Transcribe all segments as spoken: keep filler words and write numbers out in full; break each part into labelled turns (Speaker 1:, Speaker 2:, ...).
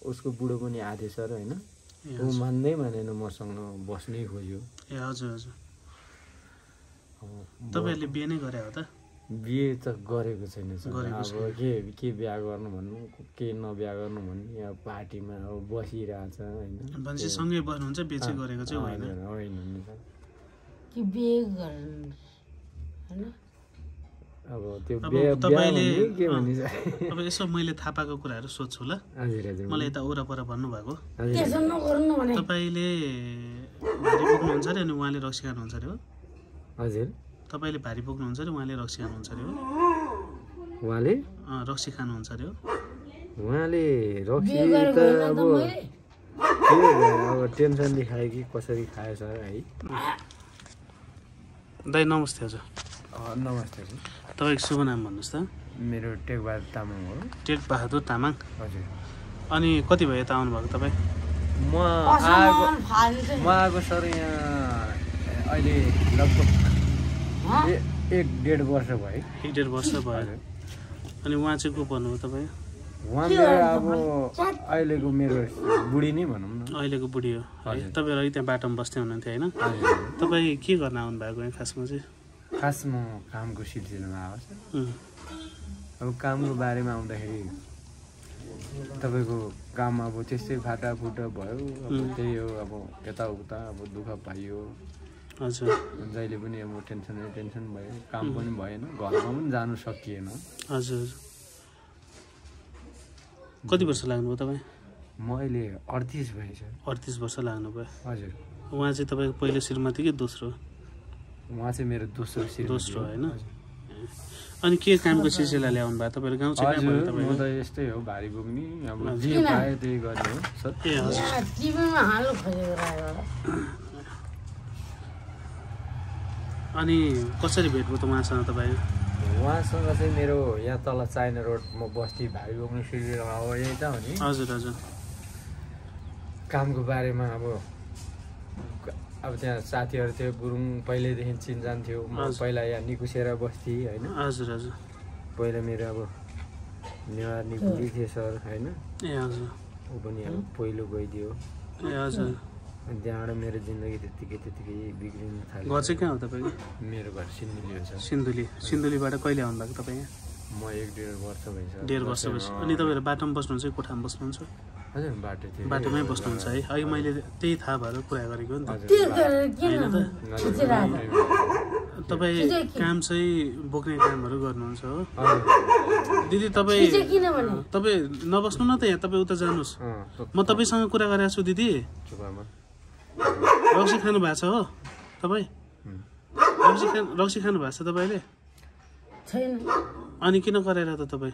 Speaker 1: उसको बुढो पनि आथे सर होइन ऊ मान्दै मानेन मसँग बस्नै खोज्यो
Speaker 2: ए हजुर हजुर तपाईहरुले बिहे नै गरे हो त
Speaker 1: बिहे त गरेको छैन सर अब के के बिहा गर्नु भन्नु के नबिहा गर्नु भन्नु यहाँ पार्टीमा अब बसिरहेछ हैन
Speaker 2: मान्छे सँगै बस्नुहुन्छ बिहे चाहिँ गरेको चाहिँ होइन
Speaker 1: होइन नि सर
Speaker 3: कि बिहे गर्नु हैन
Speaker 1: अब त्यो बिहे तपाईले के भनिन्छ
Speaker 2: अब यसो मैले थाहा पाएको कुराहरु सोध्छु ल
Speaker 1: हजुर हजुर
Speaker 2: मलाई यता ओरापर भन्नु भएको
Speaker 3: त्यसो नगर्नु भने
Speaker 2: तपाईले भारी बोक्नुहुन्छ रे अनि उहाँले रक्सी खानुहुन्छ रे हो
Speaker 1: हजुर
Speaker 2: तपाईले भारी बोक्नुहुन्छ रे उहाँले रक्सी खानुहुन्छ रे हो
Speaker 1: उहाँले
Speaker 2: अ रक्सी खानुहुन्छ रे हो
Speaker 1: उहाँले रक्सी त अब के अब टेन्सनले खाए कि कसरी खाए सर है
Speaker 2: दाइ नमस्ते हजुर
Speaker 1: नमस्ते सर
Speaker 2: तपाईको शुभ नाम भन्नुस् त
Speaker 1: मेरो टेकबहादुर तामाङ हो
Speaker 2: टेकबहादुर तामाङ
Speaker 1: हजुर
Speaker 2: अनि कति भयो यता आउनु भएको तपाई
Speaker 1: म आएको म आएको सर यहाँ अहिले लगभग एक डेढ वर्ष भयो
Speaker 2: एक डेढ वर्ष भयो अनि उहाँ चाहिँ को भन्नुभयो तपाईँ
Speaker 1: उहाँ मेरो अब अहिलेको मेरो बुढी नै भनौँ न
Speaker 2: अहिलेको बुढी हो है तपाईँहरू अघि त्यहाँ बाटोमा बस्दै हुनुहुन्थ्यो होइन तपाईँ के गर्न आउनु भएको यहाँ खासमा चाहिँ
Speaker 1: खास म कामको सिलसिलामा आएको छ अब कामको बारेमा आउँदाखेरि तपाईँको काम अब त्यस्तै फाटाफुटा भयो अब त्यही हो अब यताउता अब दुःख पाइयो
Speaker 2: हजुर
Speaker 1: जहिले पनि अब टेन्सन टेन्सन भयो काम पनि भएन घरमा पनि जानु सकिएन
Speaker 2: हजुर कति वर्ष लाग्नुभयो तपाईँ
Speaker 1: म अहिले अडतिस भएछ
Speaker 2: अडतिस वर्ष लाग्नुभयो
Speaker 1: हजुर
Speaker 2: उहाँ चाहिँ तपाईँको पहिलो श्रीमती कि दोस्रो
Speaker 1: उहाँ चाहिँ मेरो दोस्रो श्रीमती
Speaker 2: दोस्रो होइन अनि के कामको सिलसिला ल्याउनु भयो तपाईँहरू गाउँ चाहिँ कहाँ भयो
Speaker 1: तपाईँ म त यस्तै हो भारी बोक्ने अब जे पाए त्यही गर्ने हो सर
Speaker 2: ए हजुर
Speaker 3: टिभीमा हाल्नु खोजेको राखेको
Speaker 2: अनि कसरी भेट भयो त उहाँसँग तपाईँ
Speaker 1: उहाँसँग चाहिँ मेरो यहाँ तल चाइना रोड म बस्ती भाइ बोक्ने सिलसिला हो यही त हो नि
Speaker 2: हजुर हजुर
Speaker 1: कामको बारेमा अब अब त्यहाँ साथीहरू थियो गुरुङ पहिल्यैदेखि चिनजान थियो म पहिला यहाँ निकुसेर बस्थेँ होइन
Speaker 2: हजुर हजुर
Speaker 1: पहिला मेरो अब नेवार निकुली थिए सर होइन
Speaker 2: ए हजुर
Speaker 1: ऊ पनि अब पहिलो गइदियो
Speaker 2: ए हजुर
Speaker 1: अनि त्यहाँबाट मेरो जिन्दगी त्यत्तिकै त्यत्तिकै बिग्रिन थाल्यो
Speaker 2: घर चाहिँ कहाँ हो तपाईँको
Speaker 1: मेरो घर सिन्धुली हो सर
Speaker 2: सिन्धुली सिन्धुलीबाट कहिले आउनु भएको तपाईँ यहाँ
Speaker 1: म एक डेढ वर्ष भइसक्यो
Speaker 2: डेढ वर्ष भइसक्यो अनि तपाईँहरू बाटोमा बस्नुहुन्छ कि कोठामा बस्नुहुन्छ
Speaker 1: हजुर बाटो थियो
Speaker 2: बाटोमै बस्नुहुन्छ है अघि मैले त्यही थाहा भएर कुरा गरेको नि त तपाईँ काम चाहिँ बोक्ने कामहरू गर्नुहुन्छ हो दिदी तपाईँ तपाईँ नबस्नु न त यहाँ तपाईँ उता जानुहोस् म तपाईँसँग कुरा गरेको छु दिदी रक्सी खानु भएको छ हो तपाईँ रक्सी खानु रक्सी खानु भएको छ तपाईँले
Speaker 3: छैन
Speaker 2: अनि किन गरेर त तपाईँ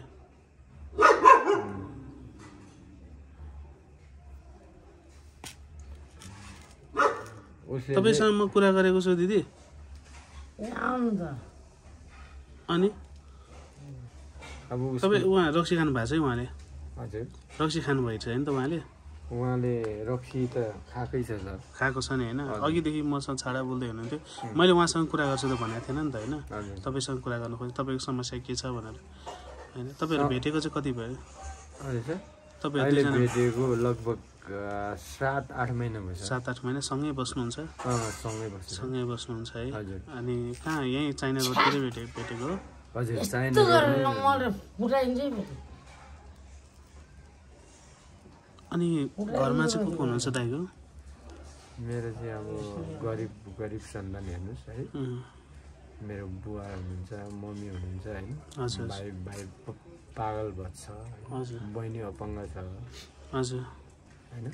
Speaker 2: तपाईँसँग म कुरा गरेको छु दिदी अनि
Speaker 1: अब
Speaker 2: तपाईँ उहाँ रक्सी खानु भएको छ है उहाँले
Speaker 1: हजुर
Speaker 2: रक्सी खानुभएको छ होइन त उहाँले
Speaker 1: उहाँले रक्सी त खाएकै छ सर
Speaker 2: खाएको छ नि होइन अघिदेखि मसँग छाडा बोल्दै हुनुहुन्थ्यो मैले उहाँसँग कुरा गर्छु त भनेको थिएन नि त होइन तपाईँसँग कुरा गर्नु खोजेँ तपाईँको समस्या के छ भनेर होइन तपाईँहरू भेटेको चाहिँ कति भयो
Speaker 1: तपाईँहरू भेटेको लगभग सात आठ महिना भयो
Speaker 2: सात आठ महिना सँगै बस्नुहुन्छ
Speaker 1: सँगै बस्नु
Speaker 2: सँगै बस्नुहुन्छ है अनि कहाँ यहीँ चाइना रोडतिरै भेटे भेटेको
Speaker 1: हजुर चाइना
Speaker 2: अनि घरमा चाहिँ को को हुनुहुन्छ दाइको
Speaker 1: मेरो चाहिँ अब गरिब गरिब सन्तान हेर्नुहोस् है मेरो बुवा हुनुहुन्छ मम्मी हुनुहुन्छ होइन भाइ भाइ पागल बच्छ
Speaker 2: हजुर
Speaker 1: बहिनी अपाङ्ग छ
Speaker 2: हजुर
Speaker 1: होइन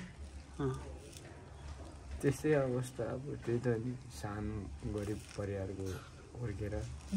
Speaker 1: त्यस्तै अवस्था अब त्यही त नि सानो गरिब परिवारको हुर्केर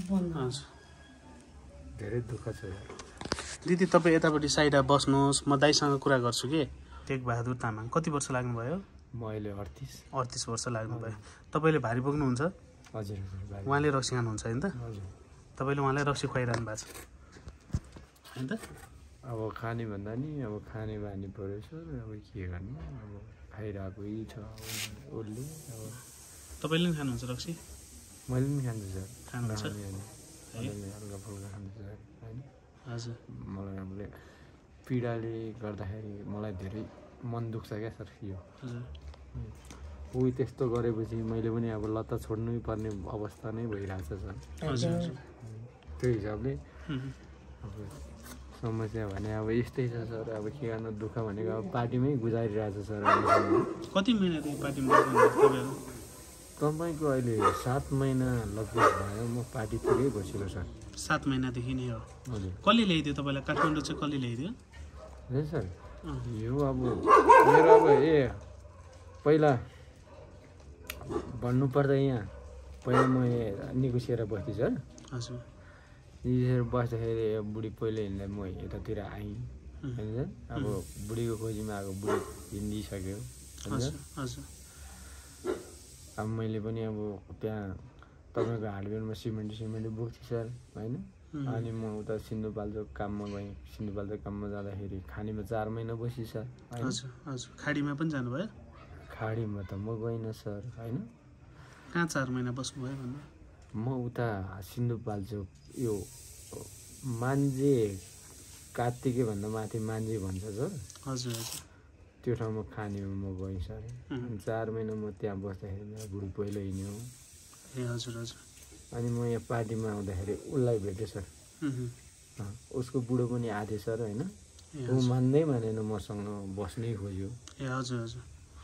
Speaker 1: धेरै दुःख छ
Speaker 2: दिदी तपाईँ यतापट्टि साइडमा बस्नुहोस् म दाइसँग कुरा गर्छु कि टेकबहादुर तामाङ कति वर्ष लाग्नुभयो
Speaker 1: म अहिले अडतिस
Speaker 2: अडतिस वर्ष लाग्नुभयो तपाईँले भारी बोक्नुहुन्छ
Speaker 1: हजुर
Speaker 2: उहाँले रक्सी खानुहुन्छ होइन त तपाईँले उहाँलाई रक्सी खुवाइरहनु भएको छ होइन त
Speaker 1: अब खाने भन्दा नि अब खाने बानी पऱ्यो सर अब के गर्नु अब खाइरहेकै छ उसले अब
Speaker 2: तपाईँले पनि खानुहुन्छ रक्सी
Speaker 1: मैले पनि खान्छु सर
Speaker 2: खानुहुन्छ
Speaker 1: हल्का फुल्का खान्छु सर होइन
Speaker 2: हजुर
Speaker 1: मलाई अब पीडाले गर्दाखेरि मलाई धेरै मन दुख्छ क्या सर यो
Speaker 2: हजुर
Speaker 1: ऊ त्यस्तो गरेपछि मैले पनि अब लत्ता छोड्नै पर्ने अवस्था नै भइरहेछ सर
Speaker 2: हजुर हजुर
Speaker 1: त्यो हिसाबले
Speaker 2: उम्,
Speaker 1: अब समस्या भने अब यस्तै छ सर अब के गर्नु दुःख भनेको अब पार्टीमै गुजारिरहेछ सर अहिलेसम्म।
Speaker 2: कति महिनादेखि पार्टीमा बस्नुहुन्छ तपाईँहरू
Speaker 1: तपाईँको अहिले सात महिना लगभग भयो म पार्टीतिरै बसेको सर।
Speaker 2: सात महिनादेखि नै हो
Speaker 1: हजुर
Speaker 2: कसले ल्याइदियो तपाईँलाई काठमाडौँ चाहिँ कसले ल्याइदियो
Speaker 1: है सर
Speaker 2: अँ,
Speaker 1: यो अब मेरो अब ए पहिला भन्नुपर्दा यहाँ पहिला म यहाँ निकुसिएर बस्थेँ सर।
Speaker 2: हजुर
Speaker 1: निकुसिएर बस्दाखेरि बुढी पहिले हिँड्दा म यतातिर आएँ होइन सर। अब बुढीको खोजीमा आएको बुढी हिँडिसक्यो होइन
Speaker 2: हजुर
Speaker 1: सर।
Speaker 2: हजुर
Speaker 1: अब मैले पनि अब त्यहाँ तपाईँको हार्डवेयरमा सिमेन्ट सिमेन्ट बोक्थेँ सर होइन। अनि म उता सिन्धुपाल्चोक काममा गएँ। सिन्धुपाल्चोक काममा जाँदाखेरि खाडीमा चार महिना बसेँ सर होइन।
Speaker 2: हजुर हजुर खाडीमा पनि जानुभयो
Speaker 1: खाडीमा त म गइनँ सर होइन।
Speaker 2: कहाँ चार महिना बस्नुभयो भन्नु
Speaker 1: म उता सिन्धुपाल्चोक यो मान्जे कार्तिके भन्दा माथि मान्जे भन्छ सर
Speaker 2: हजुर हजुर
Speaker 1: त्यो ठाउँमा खानीमा म गएँ सर। अनि चार महिना म त्यहाँ बस्दाखेरि मेरो बुढी पहिलो हिँड्यो
Speaker 2: ए हजुर हजुर
Speaker 1: अनि म यहाँ पार्टीमा आउँदाखेरि उसलाई भेटेँ सर।
Speaker 2: उम्,
Speaker 1: अँ, उसको बुढो पनि आथे सर होइन।
Speaker 2: ए
Speaker 1: ऊ मान्दै मानेन मसँग बस्नै खोज्यो।
Speaker 2: ए हजुर हजुर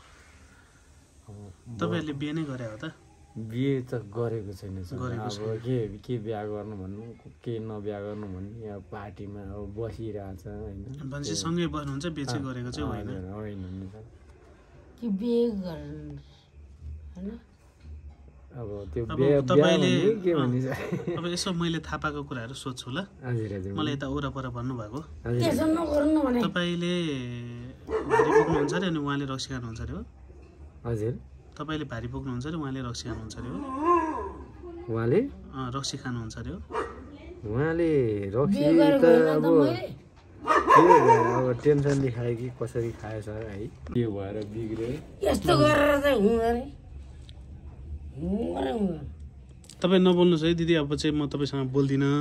Speaker 1: अब
Speaker 2: तपाईँहरूले बिहे नै गरे हो त
Speaker 1: बिहे त गरेको छैन सर।
Speaker 2: गरेको
Speaker 1: अब के के बिहा गर्नु भन्नु के नबिहा गर्नु भन्नु यहाँ पार्टीमा अब बसिरहेछ होइन।
Speaker 2: भनेपछि सँगै बस्नुहुन्छ बिहे चाहिँ गरेको चाहिँ होइन
Speaker 1: होइन होइन नि सर।
Speaker 3: कि बिहे गर्नु होइन
Speaker 1: अब त्यो
Speaker 2: अब
Speaker 1: बिहा बिहा
Speaker 2: तपाईँले
Speaker 1: भन्ने के भन्ने सर।
Speaker 2: अब यसो मैले थाहा पाएको कुराहरू सोध्छु ल
Speaker 1: हजुर हजुर
Speaker 2: मलाई यता वरपर भन्नुभएको
Speaker 1: हजुर
Speaker 3: त्यसो नगर्नु भने
Speaker 2: तपाईँले भारी बोक्नुहुन्छ अरे अनि उहाँले रक्सी खानुहुन्छ अरे हो
Speaker 1: हजुर
Speaker 2: तपाईँले भारी बोक्नुहुन्छ अरे उहाँले रक्सी खानुहुन्छ अरे हो
Speaker 1: उहाँले
Speaker 2: अँ, रक्सी खानुहुन्छ अरे हो
Speaker 1: उहाँले रक्सी
Speaker 3: बिहे गरेको
Speaker 1: त
Speaker 3: होइन
Speaker 1: अब
Speaker 3: त मैले
Speaker 1: के भयो अब टेन्सनले खायो कि कसरी खायो सर है के भएर बिग्रियो।
Speaker 3: यस्तो गरेर चाहिँ हुँदैन हुँदैन हुँदैन
Speaker 2: तपाईँ नबोल्नुहोस् है दिदी अब चाहिँ म तपाईँसँग बोल्दिनँ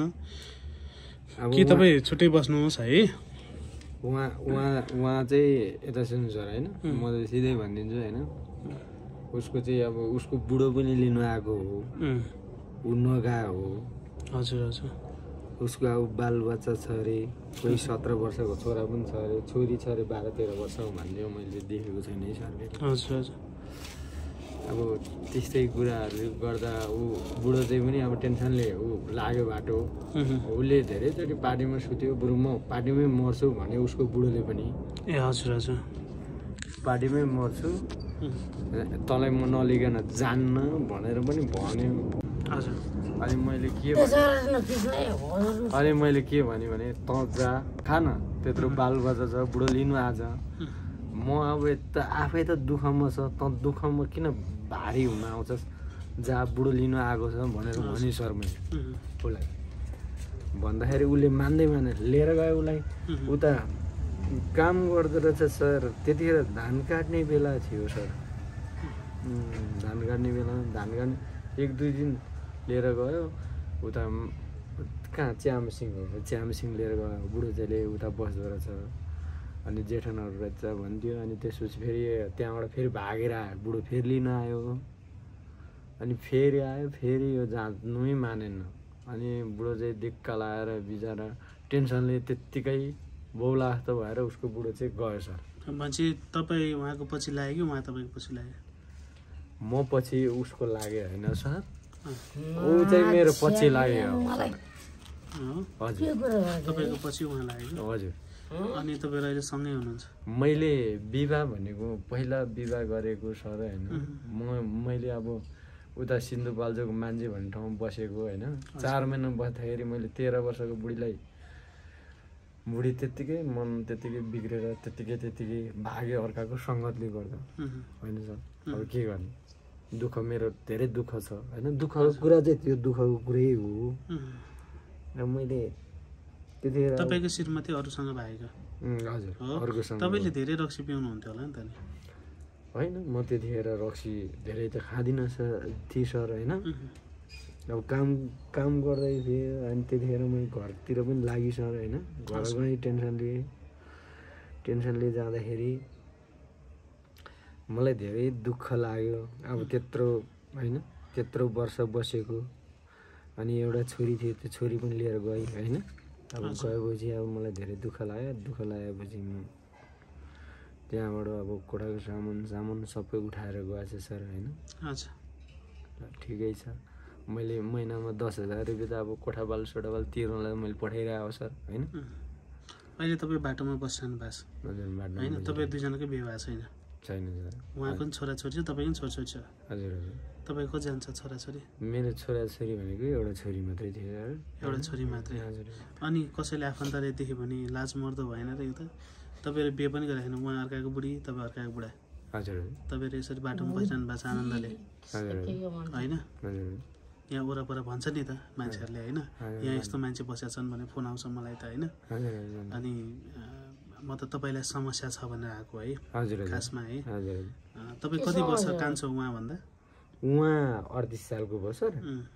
Speaker 1: अब
Speaker 2: कि तपाईँ छुट्टै बस्नुहोस् है
Speaker 1: उहाँ उहाँ उहाँ चाहिँ यता सुन्नु सर होइन म त सिधै भनिदिन्छु होइन। उसको चाहिँ अब उसको बुढो पनि लिनु आएको हो
Speaker 2: उम्,
Speaker 1: ऊ नगा हो
Speaker 2: हजुर हजुर
Speaker 1: उसको अब बालबच्चा छ अरे कोही सत्र वर्षको छोरा पनि छ अरे छोरी छ अरे बाह्र तेह्र वर्षको भन्ने मैले देखेको छैन है सरले।
Speaker 2: हजुर हजुर
Speaker 1: अब त्यस्तै कुराहरू गर्दा ऊ बुढो चाहिँ पनि अब टेन्सनले ऊ लाग्यो बाटो
Speaker 2: उम्,
Speaker 1: उसले धेरैचोटि पार्टीमा सुत्यो बरु म पार्टीमै मर्छु भने उसको बुढोले पनि
Speaker 2: ए हजुर हजुर
Speaker 1: पार्टीमै मर्छु
Speaker 2: उम्,
Speaker 1: तँलाई म नलिकन जान्न भनेर पनि भन्यो।
Speaker 2: हजुर
Speaker 1: अनि मैले के
Speaker 3: त्यसो गरेर नखिच्नै हजुर
Speaker 1: अनि मैले के भने भने तँ जा खान त्यत्रो बालबच्चा छ बुढो लिनु आज म अब यता आफै त दुःखमा छ तँ दुःखमा किन भारी हुन आउँछस् जा बुढो लिनु आएको छ भनेर भने सर मैले
Speaker 2: उम्,
Speaker 1: उसलाई भन्दाखेरि उसले मान्दै माने लिएर गयो उसलाई उता काम गर्दो रहेछ सर। त्यतिखेर धान काट्ने बेला थियो सर। उम्, धान काट्ने बेला धान काट्ने एक दुई दिन लिएर गयो उता कहाँ च्यामसिङ हो च्यामसिङ लिएर गयो बुढो चाहिँले उता बस्दो रहेछ अनि जेठनहरू रहेछ भन्थ्यो। अनि त्यसपछि फेरि त्यहाँबाट फेरि भागेर आयो बुढो फेरि लिन आयो अनि फेरि आयो फेरि यो जाँच्नै मानेन। अनि बुढो चाहिँ दिक्क लाएर बिचरा टेन्सनले त्यत्तिकै बौला जस्तो भएर उसको बुढो चाहिँ गयो सर।
Speaker 2: भनेपछि तपाईँ उहाँको पछि लाग्यो कि उहाँ तपाईँको पछि लाग्यो
Speaker 1: म पछि उसको लाग्यो होइन सर ऊ चाहिँ मेरो पछि लाग्यो
Speaker 3: मलाई
Speaker 2: अँ,
Speaker 1: हजुर
Speaker 3: के कुरा गर्छ
Speaker 2: तपाईँको पछि उहाँ लाग्यो
Speaker 1: हजुर।
Speaker 2: अनि तपाईँहरू अहिले सँगै हुनुहुन्छ
Speaker 1: मैले विवाह भनेको पहिला विवाह गरेको सर होइन म मैले अब उता सिन्धुपाल्चोक मान्छे भन्ने ठाउँमा बसेको होइन चार महिना बस्दाखेरि मैले तेह्र वर्षको बुढीलाई बुढी त्यत्तिकै मन त्यत्तिकै बिग्रेर त्यत्तिकै त्यत्तिकै भाग्यो अर्काको सङ्गतले गर्दा
Speaker 2: उम्,
Speaker 1: होइन सर। अब के गर्ने दुःख मेरो धेरै दुःख छ होइन दुःखको कुरा चाहिँ त्यो दुःखको कुरै हो।
Speaker 2: उम्,
Speaker 1: र मैले त्यतिखेर
Speaker 2: तपाईँको श्रीमती अरूसँग भागेको
Speaker 1: उम्, हजुर
Speaker 2: हो
Speaker 1: अर्कोसँग
Speaker 2: तपाईँले धेरै रक्सी पिउनुहुन्थ्यो होला नि त नि
Speaker 1: होइन म त्यतिखेर रक्सी धेरै त खाँदिनँ सर थिएँ सर होइन। अब काम काम गर्दै थिएँ अनि त्यतिखेर मैले घरतिर पनि लागि सर होइन घरमै टेन्सन लिएँ टेन्सनले जाँदाखेरि मलाई धेरै दुःख लाग्यो। अब त्यत्रो होइन त्यत्रो वर्ष बसेको अनि एउटा छोरी थियो, त्यो छोरी पनि लिएर गएँ होइन। अब गएपछि अब मलाई धेरै दुःख लाग्यो। दुःख लागेपछि म त्यहाँबाट अब कोठाको सामान सामान सबै उठाएर गएछ सर होइन। ठिकै छ, मैले महिनामा दस हजार रुपियाँ त अब कोठाबाल सोठाबाल तिर्नलाई मैले पठाइरहेको सर होइन।
Speaker 2: अहिले तपाईँ बाटोमा बसिरहनु भएको छ
Speaker 1: हजुर बाटो
Speaker 2: होइन। तपाईँ दुईजनाकै बिहे छैन?
Speaker 1: छैन सर।
Speaker 2: उहाँको पनि छोराछोरी छ, तपाईँको पनि छोराछोरी छ?
Speaker 1: हजुर हजुर।
Speaker 2: तपाईँको जान्छ छोराछोरी?
Speaker 1: मेरो छोराछोरी भनेको एउटा छोरी मात्रै थियो सर।
Speaker 2: एउटा छोरी मात्रै?
Speaker 1: हजुर।
Speaker 2: अनि कसैले आफन्तले देख्यो भने लाज मर्दो भएन र यो त? तपाईँहरू बिहे पनि गरेको छैन, उहाँ अर्काको बुढी तपाईँ अर्काको बुढा।
Speaker 1: हजुर।
Speaker 2: तपाईँहरू यसरी बाटोमा बसिरहनु भएको छ आनन्दले होइन। यहाँ वरपर भन्छ नि त मान्छेहरूले होइन, यहाँ यस्तो मान्छे बसेका छन् भने फोन आउँछ मलाई त होइन। अनि म त तपाईँलाई समस्या छ भनेर आएको है खासमा है। तपाईँ कति वर्ष कान्छ उहाँभन्दा?
Speaker 1: उहाँ अडतिस सालको भयो सर,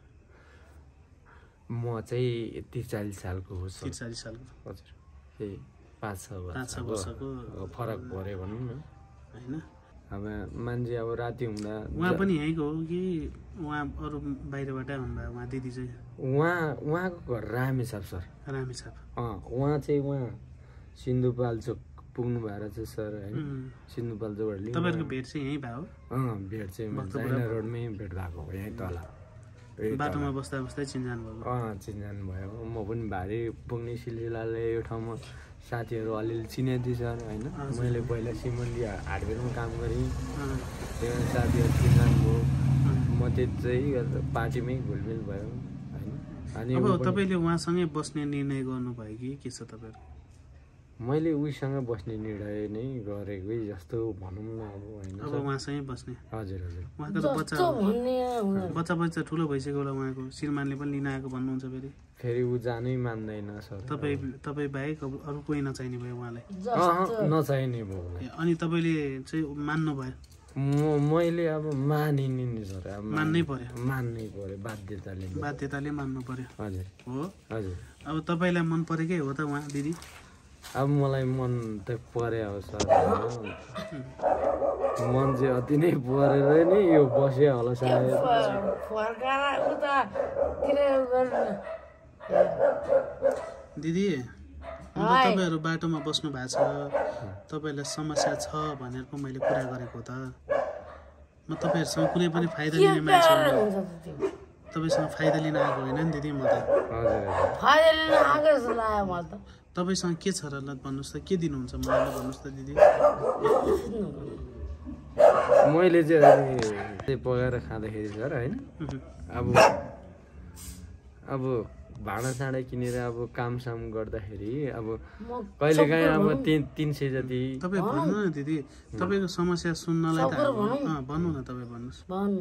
Speaker 1: म चाहिँ त्रिचालिस सालको हो सर।
Speaker 2: त्रिचालिस सालको?
Speaker 1: हजुर। त्यही पाँच छ
Speaker 2: पाँच छ वर्षको
Speaker 1: फरक पऱ्यो भनौँ न
Speaker 2: होइन।
Speaker 1: अब मान्छे अब राति हुँदा
Speaker 2: उहाँ पनि यहीँको हो कि उहाँ अरू बाहिरबाटै आउनुभयो? उहाँ दिदी चाहिँ
Speaker 1: उहाँ उहाँको घर रामेछाप सर।
Speaker 2: रामेछाप?
Speaker 1: अँ उहाँ चाहिँ उहाँ सिन्धुपाल्चोक पुग्नु भएर चाहिँ सर होइन। सिन्धुपाल्चोकबाट
Speaker 2: तपाईँहरूको भेट चाहिँ यहीँ भयो?
Speaker 1: अँ भेट चाहिँ चाइना रोडमै भेट भएको हो, यहीँ तल
Speaker 2: बाटोमा बस्दा बस्दै चिन्जान भयो?
Speaker 1: अँ चिन्जान भयो। म पनि भारी पुग्ने सिलसिलाले यो ठाउँमा साथीहरू अलिअलि चिनाइदिए सर होइन। मैले पहिला सिमन्डी हार्डवेयरमा काम गरेँ, त्यहाँ साथीहरू चिन्जान भयो। म त्यो चाहिँ पार्टीमै घुलमिल भयो होइन। अनि
Speaker 2: अब तपाईँले उहाँसँगै बस्ने निर्णय गर्नुभयो कि के छ तपाईँहरू?
Speaker 1: मैले उहीसँग बस्ने निर्णय नै गरेकै जस्तो भनौँ न अब होइन।
Speaker 2: अब उहाँसँगै बस्ने?
Speaker 1: हजुर हजुर।
Speaker 2: उहाँको त बच्चा बच्चा बच्चा ठुलो भइसक्यो होला उहाँको, श्रीमानले पनि लिन आएको भन्नुहुन्छ फेरि?
Speaker 1: फेरि ऊ जानै मान्दैन सर।
Speaker 2: तपाईँ तपाईँ बाहेक अब अरू कोही नचाहिने भयो उहाँलाई?
Speaker 1: नचाहिने भयो।
Speaker 2: अनि तपाईँले चाहिँ मान्नु भयो?
Speaker 1: म मैले अब मानिने नि सर, अब
Speaker 2: मान्नै पर्यो?
Speaker 1: मान्नै पर्यो, बाध्यताले
Speaker 2: बाध्यताले मान्नु पर्यो।
Speaker 1: हजुर
Speaker 2: हो
Speaker 1: हजुर।
Speaker 2: अब तपाईँलाई मन परेकै हो त उहाँ दिदी?
Speaker 1: अब मलाई मन त पर्यो हो सर, मन चाहिँ अति नै परेर नै यो बस्यो होला सायद।
Speaker 2: दिदी तपाईँहरू बाटोमा बस्नु भएको छ, तपाईँलाई समस्या छ भनेर पो मैले कुरा गरेको त। म तपाईँहरूसँग कुनै पनि फाइदा लिने मान्छे होइन, तपाईँसँग फाइदा लिन आएको होइन नि दिदी। म त तपाईँसँग के छ र ल भन्नुहोस् त, के दिनुहुन्छ मलाई भन्नुहोस् त दिदी।
Speaker 1: मैले चाहिँ पकाएर खाँदाखेरि सर होइन, अब अब भाँडा साँडा किनेर अब काम साम गर्दाखेरि अब कहिले काहीँ अब तिन तिन सय जति।
Speaker 2: तपाईँ भन्नु न दिदी, तपाईँको समस्या सुन्नलाई त भन्नु न, तपाईँ भन्नुहोस्।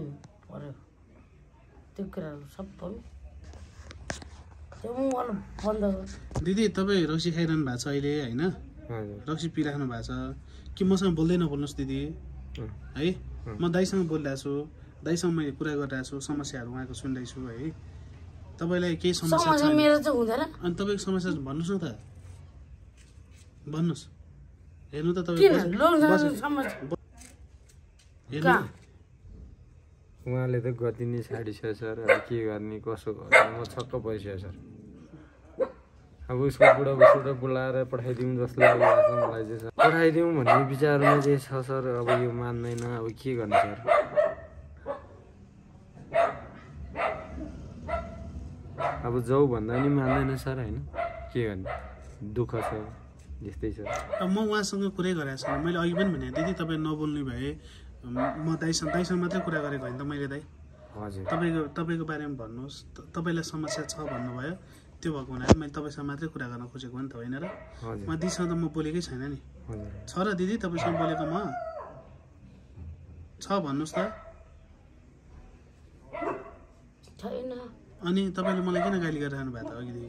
Speaker 2: दिदी तपाईँ रक्सी खाइरहनु भएको छ अहिले होइन, रक्सी पिराख्नु भएको छ कि मसँग बोल्दै नबोल्नुहोस् दिदी है। म दाइसँग बोलिरहेको छु, दाइसँग मैले कुरा गरिरहेको छु, समस्याहरू उहाँको सुन्दैछु है। तपाईँलाई केही समस्या छ अनि तपाईँको समस्या भन्नुहोस् न त, भन्नुहोस्। हेर्नु त तपाईँ
Speaker 1: उहाँले त गति नै छाडिसक्यो सर, अब के गर्ने कसो गर्ने म छक्क परिसक्यो सर। अब उसको बुढा बुढा बोलाएर पठाइदिउँ जस्तो लागिरहेको छ मलाई चाहिँ सर। पठाइदिउँ भन्ने विचारमा चाहिँ छ सर, अब यो मान्दैन, अब के गर्ने सर। अब जाऊ भन्दा नि मान्दैन सर होइन, के गर्ने, दुःख छ त्यस्तै छ।
Speaker 2: अब म उहाँसँग कुरै गरेको छैन, मैले अघि पनि भने दिदी तपाईँ नबोल्ने भए म दाइसँग दाइसँग मात्रै कुरा गरेको होइन त मैले दाइ।
Speaker 1: हजुर।
Speaker 2: तपाईँको तपाईँको बारेमा भन्नुहोस्, तपाईँलाई समस्या छ भन्नुभयो, त्यो भएको हुनाले मैले तपाईँसँग मात्रै कुरा गर्न खोजेको हो नि त होइन र? म दिदीसँग त म बोलेकै छैन नि। छ र दिदी तपाईँसँग बोलेको म छ भन्नुहोस् त। अनि तपाईँले मलाई किन गाली गरिरहनु भएको त अघिदेखि?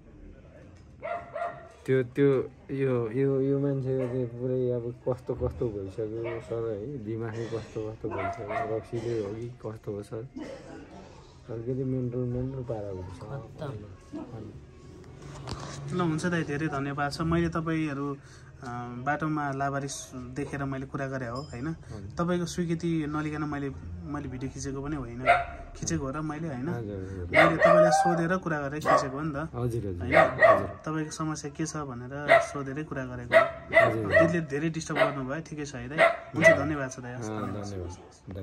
Speaker 1: त्यो त्यो यो यो यो मान्छेको चाहिँ पुरै अब कस्तो कस्तो भइसक्यो सर है, दिमागै कस्तो कस्तो भइसक्यो, रक्सीले हो कि कस्तो हो सर, अलिकति मेन्टल मेन्टल पाराको छ।
Speaker 2: ल हुन्छ दाइ, धेरै धन्यवाद छ। मैले तपाईँहरू बाटोमा लावारिस देखेर मैले कुरा गरे हो होइन। तपाईँको स्वीकृति नलिकन मैले मैले भिडियो खिचेको पनि होइन, खिचेको हो र मैले होइन, मैले तपाईँलाई सोधेर कुरा गरेर खिचेको हो नि त होइन। तपाईँको समस्या के छ भनेर सोधेरै कुरा गरेको हो। त्यसले धेरै डिस्टर्ब गर्नुभयो, ठिकै छ है दाइ, हुन्छ, धन्यवाद छ दाइ।